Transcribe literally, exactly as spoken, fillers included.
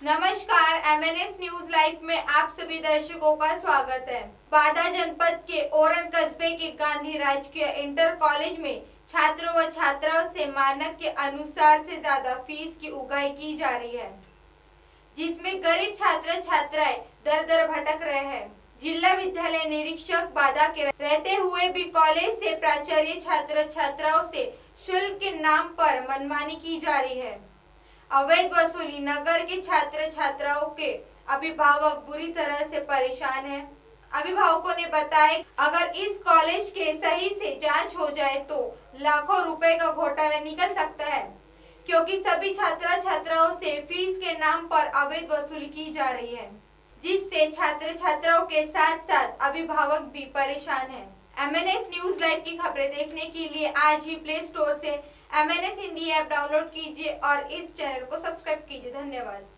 नमस्कार, M N S news live में आप सभी दर्शकों का स्वागत है। बादा जनपद के ओरन कस्बे के गांधी राजकीय इंटर कॉलेज में छात्रों व छात्राओं से मानक के अनुसार से ज्यादा फीस की उगाही की जा रही है, जिसमें गरीब छात्र छात्राएं दर दर भटक रहे हैं। जिला विद्यालय निरीक्षक बादा के रहते हुए भी कॉलेज से प्राचार्य छात्र छात्राओं से शुल्क के नाम पर मनमानी की जा रही है। अवैध वसूली नगर के छात्र छात्राओं के अभिभावक बुरी तरह से परेशान हैं। अभिभावकों ने बताया अगर इस कॉलेज के सही से जांच हो जाए तो लाखों रुपए का घोटाला निकल सकता है, क्योंकि सभी छात्र छात्राओं से फीस के नाम पर अवैध वसूली की जा रही है, जिससे छात्र छात्राओं के साथ साथ अभिभावक भी परेशान हैं। M N S news live की खबरें देखने के लिए आज ही प्ले स्टोर से M N S Hindi app download कीजिए और इस चैनल को सब्सक्राइब कीजिए। धन्यवाद।